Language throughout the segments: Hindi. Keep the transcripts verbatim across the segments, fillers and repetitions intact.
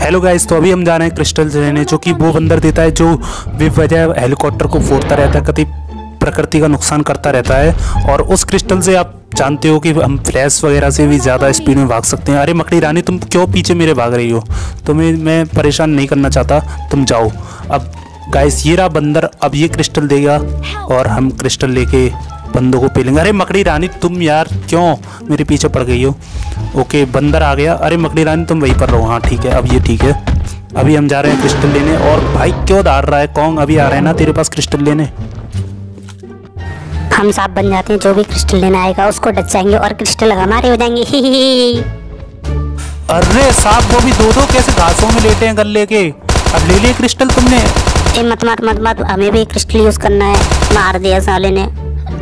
हेलो गाइस, तो अभी हम जा रहे हैं क्रिस्टल लेने, जो कि वो बंदर देता है जो बेवजह हेलीकॉप्टर को फोड़ता रहता है, कभी प्रकृति का नुकसान करता रहता है। और उस क्रिस्टल से आप जानते हो कि हम फ्लैश वगैरह से भी ज़्यादा स्पीड में भाग सकते हैं। अरे मकड़ी रानी, तुम क्यों पीछे मेरे भाग रही हो? तुम्हें मैं परेशान नहीं करना चाहता, तुम जाओ। अब गाइस ये रहा बंदर, अब ये क्रिस्टल देगा और हम क्रिस्टल लेके बंदों को पेलेंगे। अरे मकड़ी रानी, तुम यार क्यों मेरे पीछे पड़ गई हो? ओके बंदर आ गया। अरे मकड़ी रानी तुम वहीं पर रहो। हाँ ठीक है, अब ये ठीक है। अभी हम जा रहे हैं क्रिस्टल लेने। और भाई क्यों दाड़ रहा है? कौन अभी आ रहे हैं ना तेरे पास क्रिस्टल लेने? हम सांप बन जाते हैं, जो भी क्रिस्टल लेने आएगा उसको डच जाएंगे और क्रिस्टल हमारे हो जाएंगे। ही ही ही। अरे सांप वो भी दो दो कैसे घासों में लेटे हैं गले के। अब ले लिए क्रिस्टल तुमने? ए मत मत मत मत, हमें भी क्रिस्टल यूज करना है। मार दिया साले ने।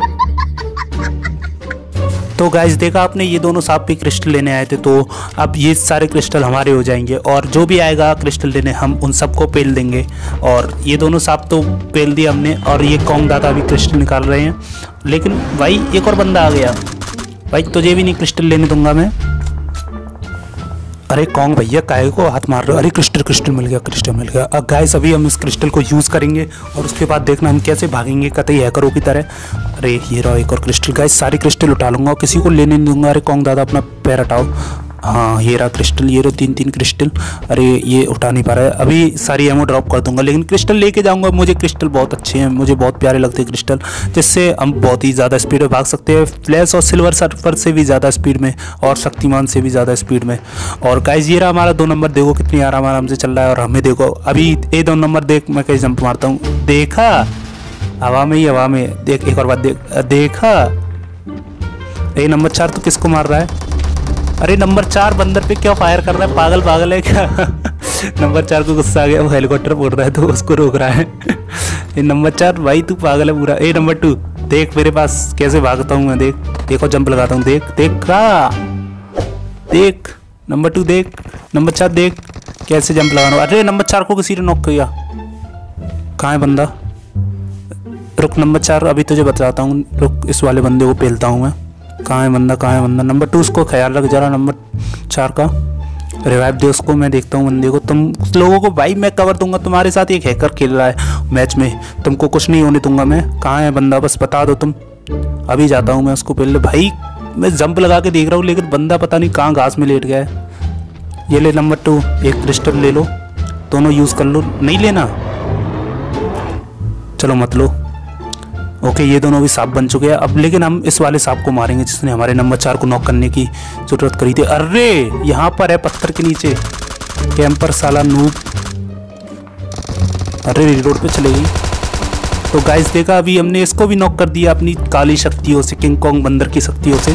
तो गाइस देखा आपने, ये दोनों सांप भी क्रिस्टल लेने आए थे, तो अब ये सारे क्रिस्टल हमारे हो जाएंगे और जो भी आएगा क्रिस्टल लेने हम उन सबको पेल देंगे। और ये दोनों सांप तो पेल दिए हमने, और ये कॉन्ग दादा भी क्रिस्टल निकाल रहे हैं। लेकिन भाई एक और बंदा आ गया। भाई तुझे भी नहीं क्रिस्टल लेने दूंगा मैं। अरे कॉन्ग भैया काहे को हाथ मार रहे हो? अरे क्रिस्टल क्रिस्टल मिल गया, क्रिस्टल मिल गया। अब गाइस अभी हम इस क्रिस्टल को यूज़ करेंगे और उसके बाद देखना हम कैसे भागेंगे कतई हैकरों की तरह। अरे ये रहा एक और क्रिस्टल। गाइस सारी क्रिस्टल उठा लूंगा और किसी को लेने नहीं दूंगा। अरे कॉन्ग दादा अपना पैर हटाओ। हाँ ये रहा क्रिस्टल, ये रहा तीन तीन क्रिस्टल। अरे ये उठा नहीं पा रहा है। अभी सारी एमो ड्रॉप कर दूंगा, लेकिन क्रिस्टल लेके जाऊंगा। मुझे क्रिस्टल बहुत अच्छे हैं, मुझे बहुत प्यारे लगते हैं क्रिस्टल, जिससे हम बहुत ही ज़्यादा स्पीड में भाग सकते हैं। फ्लैश और सिल्वर सर्फर से भी ज़्यादा स्पीड में और शक्तिमान से भी ज़्यादा स्पीड में। और गाइस ये रहा हमारा दो नंबर, देखो कितनी आराम आराम से चल रहा है। और हमें देखो अभी ए दो नंबर देख, मैं कहीं जंप मारता हूँ। देखा हवा में ही, हवा में देख। एक और बात देख, देखा ए नंबर चार तो किसको मार रहा है? अरे नंबर चार बंदर पे क्यों फायर कर रहा है? पागल पागल है क्या? नंबर चार को गुस्सा आ गया, वो हेलीकॉप्टर फोड़ रहा है तो उसको रोक रहा है। ये नंबर चार भाई तू पागल है पूरा। ए नंबर टू देख मेरे पास कैसे भागता हूँ मैं, देख देखो जंप लगाता हूँ, देख देख का देख। नंबर टू देख, नंबर चार देख कैसे जंप लगाना। अरे नंबर चार को किसी ने नॉक किया। कहाँ है बंदा? रुक नंबर चार, अभी तुझे बताता हूँ, रुक इस वाले बंदे को पेलता हूँ मैं। कहाँ है बंदा, कहाँ है बंदा? नंबर टू उसको ख्याल रख जरा, नंबर चार का रिवाइव दे उसको। मैं देखता हूँ बंदे को। तुम लोगों को भाई मैं कवर दूंगा, तुम्हारे साथ एक हैकर खेल रहा है मैच में, तुमको कुछ नहीं होने दूंगा मैं। कहाँ है बंदा बस बता दो तुम, अभी जाता हूँ मैं उसको पहले। भाई मैं जंप लगा के देख रहा हूँ लेकिन बंदा पता नहीं कहाँ घास में लेट गया है। ये ले नंबर टू, एक क्रिस्टल ले लो, दोनों यूज़ कर लो। नहीं लेना? चलो मत लो। ओके ये दोनों भी सांप बन चुके हैं अब, लेकिन हम इस वाले सांप को मारेंगे जिसने हमारे नंबर चार को नॉक करने की जरूरत करी थी। अरे यहाँ पर है पत्थर के नीचे कैंपर साला नूब। अरे रिलोड पे चले गई। तो गाइस देखा अभी हमने इसको भी नॉक कर दिया अपनी काली शक्तियों से, किंग कॉन्ग बंदर की शक्तियों से।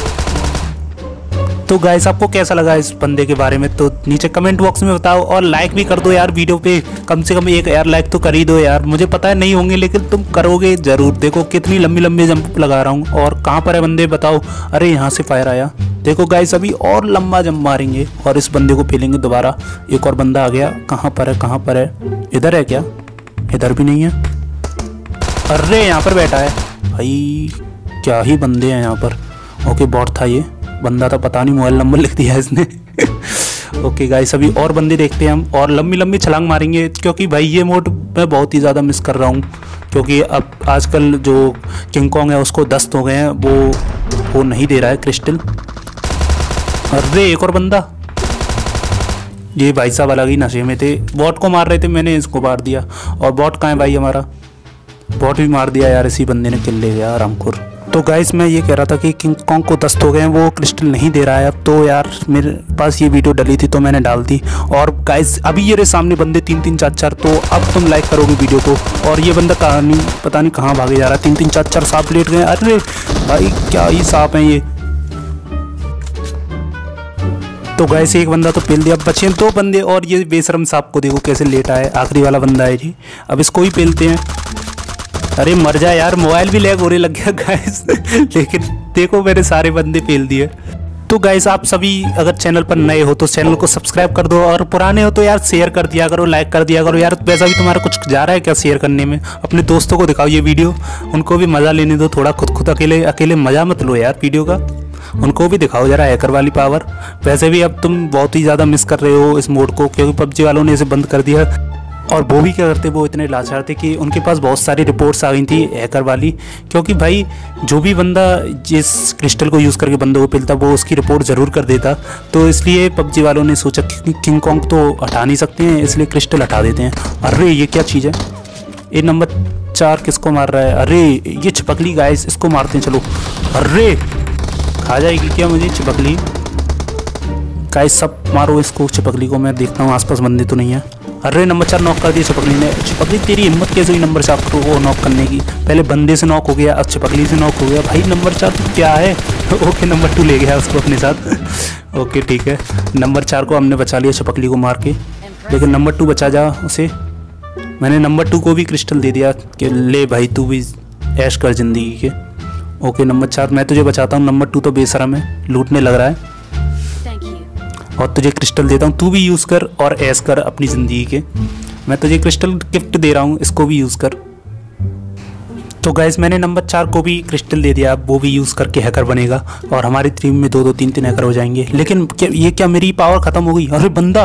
तो गाइस आपको कैसा लगा इस बंदे के बारे में तो नीचे कमेंट बॉक्स में बताओ, और लाइक भी कर दो यार वीडियो पे। कम से कम एक यार लाइक तो कर ही दो यार। मुझे पता है नहीं होंगे लेकिन तुम करोगे जरूर। देखो कितनी लंबी लंबी जंप लगा रहा हूँ। और कहाँ पर है बंदे बताओ? अरे यहाँ से फायर आया। देखो गाइस अभी और लंबा जंप मारेंगे और इस बंदे को पेलेंगे दोबारा। एक और बंदा आ गया। कहाँ पर है, कहाँ पर है? इधर है क्या? इधर भी नहीं है। अरे यहाँ पर बैठा है भाई, क्या ही बंदे हैं यहाँ पर। ओके बॉट था ये बंदा, तो पता नहीं मोबाइल नंबर लिख दिया है इसने। ओके गाइस अभी और बंदे देखते हैं हम, और लंबी लंबी छलांग मारेंगे, क्योंकि भाई ये मोड मैं बहुत ही ज़्यादा मिस कर रहा हूँ। क्योंकि अब आजकल जो किंग कॉन्ग है उसको दस्त हो गए हैं, वो वो नहीं दे रहा है क्रिस्टल। अरे एक और बंदा, ये भाई साहब अलग ही नशे में थे, बॉट को मार रहे थे, मैंने इसको मार दिया। और बॉट कहाँ है भाई? हमारा बॉट भी मार दिया यार, इसी बंदे ने किल ले गया आरामखोर। तो गाइस मैं ये कह रहा था कि किंग कॉन्ग को दस्त हो गए हैं, वो क्रिस्टल नहीं दे रहा है अब। तो यार मेरे पास ये वीडियो डली थी तो मैंने डाल दी। और गाइस अभी ये रहे सामने बंदे तीन तीन चार चार, तो अब तुम लाइक करोगे वीडियो को। और ये बंदा कहानी पता नहीं कहाँ भागे जा रहा है, तीन तीन चार चार सांप लेट गए। अरे भाई क्या ही सांप हैं ये। तो गाइस एक बंदा तो पेल दिया, बचे दो बंदे। और ये बेशरम सांप को देखो कैसे लेटा है, आखिरी वाला बंदा है जी। अब इसको ही पेलते हैं। अरे मर जा यार, मोबाइल भी लैग होने लग गया गाइस। लेकिन देखो मैंने सारे बंदे पेल दिए। तो गाइस आप सभी अगर चैनल पर नए हो तो चैनल को सब्सक्राइब कर दो, और पुराने हो तो यार शेयर कर दिया करो, लाइक कर दिया करो यार। वैसा भी तुम्हारा कुछ जा रहा है क्या शेयर करने में? अपने दोस्तों को दिखाओ ये वीडियो, उनको भी मज़ा लेने दो थोड़ा। खुद खुद अकेले अकेले मज़ा मत लो यार वीडियो का। उनको भी दिखाओ जरा हैकर वाली पावर। वैसे भी अब तुम बहुत ही ज़्यादा मिस कर रहे हो इस मोड को, क्योंकि पबजी वालों ने इसे बंद कर दिया। और वो भी क्या करते, वो इतने लाचार थे कि उनके पास बहुत सारी रिपोर्ट्स आ गई थी हैकर वाली, क्योंकि भाई जो भी बंदा जिस क्रिस्टल को यूज़ करके बंदों को पेलता वो उसकी रिपोर्ट ज़रूर कर देता। तो इसलिए पबजी वालों ने सोचा कि किंग कॉन्ग तो हटा नहीं सकते हैं, इसलिए क्रिस्टल हटा देते हैं। अरे ये क्या चीज़ है, ये नंबर चार किसको मार रहा है? अरे ये छिपकली गाइस, इसको मारते हैं चलो। अरे खा जाएगी क्या मुझे छिपकली? गाइस सब मारो इसको, छिपकली को। मैं देखता हूँ आसपास बंदे तो नहीं है। अरे नंबर चार नॉक कर दिया छिपकली ने। छिपकली तेरी हिम्मत कैसे हुई नंबर चार को नॉक करने की? पहले बंदे से नॉक हो गया, अब छिपकली से नॉक हो गया। भाई नंबर चार तो क्या है? ओके नंबर टू ले गया उसको अपने साथ। ओके ठीक है, नंबर चार को हमने बचा लिया छिपकली को मार के, लेकिन नंबर टू बचा जा उसे। मैंने नंबर टू को भी क्रिस्टल दे दिया कि ले भाई तू भी ऐश कर ज़िंदगी के। ओके नंबर चार मैं तुझे बचाता हूँ, नंबर टू तो बेशरम है, लूटने लग रहा है। और तुझे क्रिस्टल देता हूँ, तू भी यूज़ कर और ऐश कर अपनी ज़िंदगी के। मैं तुझे क्रिस्टल गिफ्ट दे रहा हूँ, इसको भी यूज़ कर। तो गाइस मैंने नंबर चार को भी क्रिस्टल दे दिया, अब वो भी यूज़ करके हैकर बनेगा और हमारी टीम में दो दो तीन तीन हैकर हो जाएंगे। लेकिन क्या ये क्या मेरी पावर ख़त्म हो गई? अरे बंदा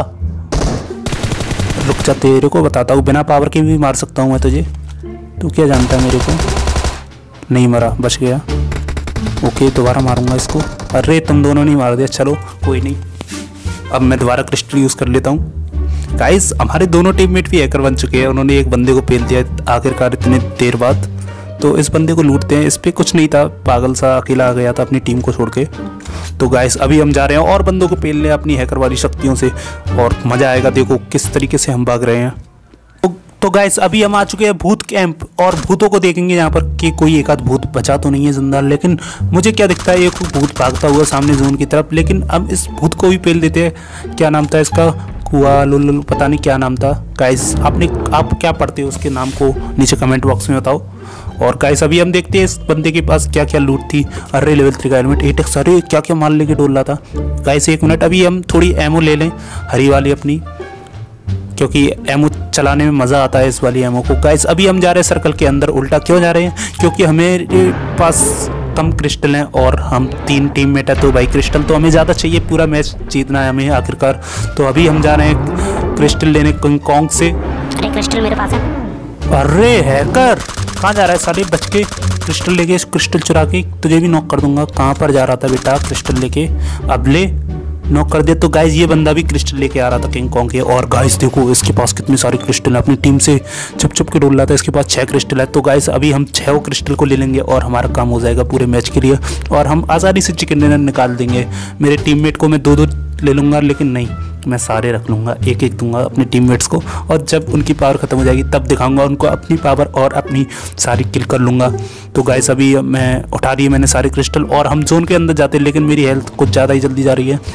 रुक जा, तेरे को बताता हूँ, बिना पावर के भी मार सकता हूँ मैं तुझे। तू क्या जानता है मेरे को? नहीं मरा, बच गया। ओके दोबारा मारूंगा इसको। अरे तुम दोनों नहीं मार दिया, चलो कोई नहीं। अब मैं दोबारा क्रिस्टल यूज़ कर लेता हूँ। गाइस हमारे दोनों टीममेट भी हैकर बन चुके हैं, उन्होंने एक बंदे को पेल दिया आखिरकार इतने देर बाद। तो इस बंदे को लूटते हैं, इस पर कुछ नहीं था, पागल सा अकेला आ गया था अपनी टीम को छोड़ के। तो गाइस अभी हम जा रहे हैं और बंदों को पेल लें अपनी हैकर वाली शक्तियों से, और मज़ा आएगा। देखो किस तरीके से हम भाग रहे हैं। तो, तो गाइस अभी हम आ चुके हैं भूत कैंप, और भूतों को देखेंगे यहाँ पर कि कोई एक आध भूत बचा तो नहीं है जिंदा। लेकिन मुझे क्या दिखता है, एक भूत भागता हुआ सामने जोन की तरफ। लेकिन अब इस भूत को भी पेल देते हैं। क्या नाम था इसका? कुआ लुल, पता नहीं क्या नाम था। गाइस आपने आप क्या पढ़ते हो उसके नाम को नीचे कमेंट बॉक्स में बताओ। और गाइस अभी हम देखते हैं इस बंदे के पास क्या क्या लूट थी। अरे लेवल थ्री का हेलमेट, एट एक्स, अरे क्या क्या माल लेके डोल रहा था। गाइस एक मिनट, अभी हम थोड़ी एमओ ले लें हरी वाली अपनी, क्योंकि एमओ चलाने में मज़ा आता है इस वाली एमओ को। गाइस अभी हम जा रहे हैं सर्कल के अंदर। उल्टा क्यों जा रहे हैं? क्योंकि हमें पास कम क्रिस्टल हैं और हम तीन टीममेट है, तो भाई क्रिस्टल तो हमें ज़्यादा चाहिए, पूरा मैच जीतना है हमें आखिरकार। तो अभी हम जा रहे हैं क्रिस्टल लेने किंग कॉन्ग से। अरे क्रिस्टल मेरे पास है। अरे हैकर कहाँ जा रहा है साले? बच के क्रिस्टल लेके, क्रिस्टल चुरा के तुझे भी नॉक कर दूंगा। कहाँ पर जा रहा था बेटा क्रिस्टल लेके? अब ले, नॉक कर दे। तो गाइस ये बंदा भी क्रिस्टल लेके आ रहा था किंग कॉन्ग के। और गाइस देखो इसके पास कितनी सारी क्रिस्टल है, अपनी टीम से छुप छुप के डोल रहा था। इसके पास छः क्रिस्टल है। तो गाइस अभी हम छः क्रिस्टल को ले लेंगे और हमारा काम हो जाएगा पूरे मैच के लिए, और हम आसानी से चिकन डिनर निकाल देंगे। मेरे टीममेट को मैं दो दो ले लूँगा, लेकिन नहीं, मैं सारे रख लूँगा, एक एक दूंगा अपने टीममेट्स को। और जब उनकी पावर ख़त्म हो जाएगी तब दिखाऊंगा उनको अपनी पावर और अपनी सारी किल कर लूँगा। तो गाइस अभी मैं उठा रही है मैंने सारे क्रिस्टल, और हम जोन के अंदर जाते हैं, लेकिन मेरी हेल्थ कुछ ज़्यादा ही जल्दी जा रही है।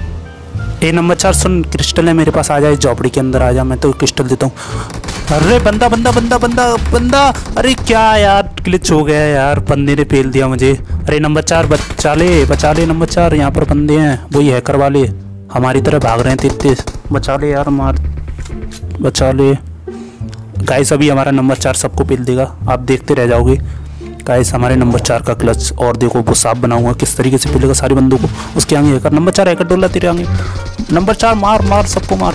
ए नंबर चार सुन, क्रिस्टल है मेरे पास, आ जाए झोपड़ी के अंदर आ जा, मैं तो क्रिस्टल देता हूँ। अरे बंदा बंदा बंदा बंदा बंदा, अरे क्या यार ग्लिच हो गया यार, बंदे ने पेल दिया मुझे। अरे नंबर चार बचा ले, बचा ले नंबर चार, यहाँ पर बंदे हैं वही हैकर वाले हमारी तरह भाग रहे हैं तेज तेज। बचा ले यार, मार बचा ले। गाइस अभी हमारा नंबर चार सबको पेल देगा, आप देखते रह जाओगे। गाइस हमारे नंबर चार का क्लच, और देखो वो साफ बनाऊंगा किस तरीके से पेलेगा सारे बंदों को। उसके आगे हैकर, नंबर चार हैकर डोला तेरे आगे। नंबर चार मार मार सबको मार।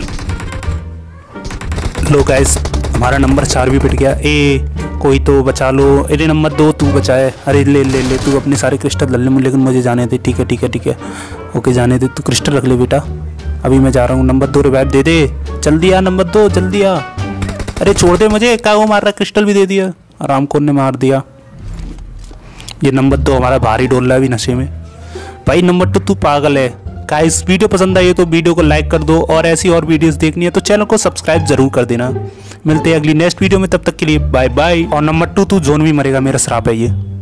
लो गाइस हमारा नंबर चार भी पिट गया। ए कोई तो बचा लो। अरे नंबर दो तू बचाए। अरे ले ले ले तू अपने सारे क्रिस्टल ले ले, लेकिन मुझे जाने दे। ठीक है ठीक है ठीक है, ओके जाने दे, तू क्रिस्टल रख ले बेटा। अभी मैं जा रहा हूँ। नंबर दो रिवाइव दे दे, जल्दी आ नंबर दो, जल्दी आ। अरे छोड़ दे मुझे, क्या वो मार रहा है? क्रिस्टल भी दे दिया, आराम कौर ने मार दिया। ये नंबर दो हमारा भारी डोल रहा है अभी नशे में। भाई नंबर टू तू पागल है। गाइस वीडियो पसंद आई है तो वीडियो को लाइक कर दो, और ऐसी और वीडियोस देखनी है तो चैनल को सब्सक्राइब जरूर कर देना। मिलते हैं अगली नेक्स्ट वीडियो में, तब तक के लिए बाय बाय। और नंबर टू तू जोन भी मरेगा, मेरा श्राप है ये।